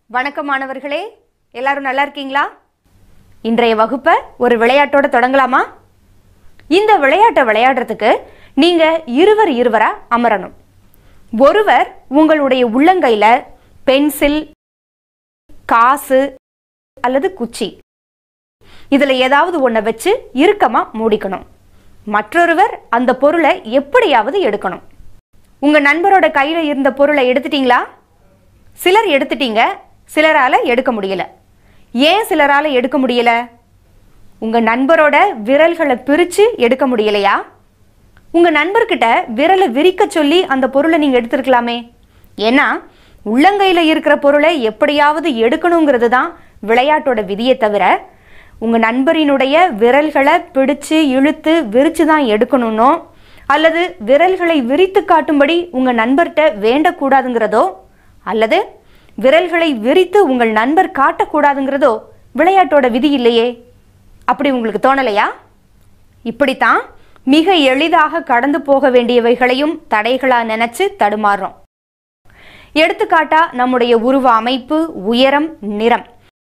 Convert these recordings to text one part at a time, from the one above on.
வணக்கம் மாணவர்களே, எல்லாரும் நல்லா இருக்கீங்களா? இன்றைய வகுப்பை ஒரு விளையாட்டோட தொடங்கலாமா? இந்த விளையாட்டை விளையாடுறதுக்கு நீங்க இருவரா அமரணும். ஒருவர் உங்களுடைய உள்ளங்கையில பென்சில், காசு அல்லது குச்சி இதுல ஏதாவது ஒன்றை வச்சு இறுக்கமா மூடிக்கணும். மற்றொருவர் அந்த பொருளை எப்படியாவது எடுக்கணும். உங்க நண்பரோட கையில இருந்த பொருளை எடுத்துட்டீங்களா? சிலர் எடுத்துட்டீங்க, சிலரால எடுக்க முடியல. ஏன் சிலரால எடுக்க முடியல? உங்க நண்பரோட விரல்களை பிரிச்சு எடுக்க முடியலையா? உங்க நண்பர்கிட்ட விரலை விரிக்க சொல்லி அந்த பொருளை நீங்க எடுத்திருக்கலாமே. ஏன்னா உள்ளங்கையில இருக்கிற பொருளை எப்படியாவது எடுக்கணுங்கிறது தான் விளையாட்டோட விதியை தவிர உங்க நண்பரினுடைய விரல்களை பிடிச்சு இழுத்து விரிச்சு தான் எடுக்கணும்னோ அல்லது விரல்களை விரித்து காட்டும்படி உங்க நண்பர்கிட்ட வேண்டக்கூடாதுங்கிறதோ அல்லது விரல்களை விரித்து உங்கள் நண்பர் காட்டக்கூடாதுங்கிறதோ விளையாட்டோட விதி இல்லையே. அப்படி உங்களுக்கு தோணலையா? இப்படித்தான் மிக எளிதாக கடந்து போக வேண்டியவைகளையும் தடைகளா நினைச்சு தடுமாறுறோம். எடுத்துக்காட்டா நம்முடைய உருவ அமைப்பு, உயரம், நிறம்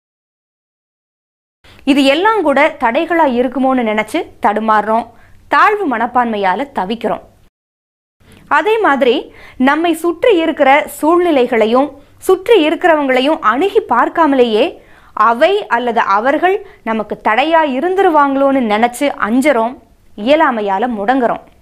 இது எல்லாம் கூட தடைகளா இருக்குமோன்னு நினைச்சு தடுமாறுறோம். தாழ்வு மனப்பான்மையால தவிக்கிறோம். அதே மாதிரி நம்மை சுற்றி இருக்கிற சூழ்நிலைகளையும் சுற்றி இருக்கிறவங்களையும் அணுகி பார்க்காமலேயே அவை அல்லது அவர்கள் நமக்கு தடையா இருந்துருவாங்களோன்னு நினைச்சு அஞ்சறோம். இயலாமையால முடங்குறோம்.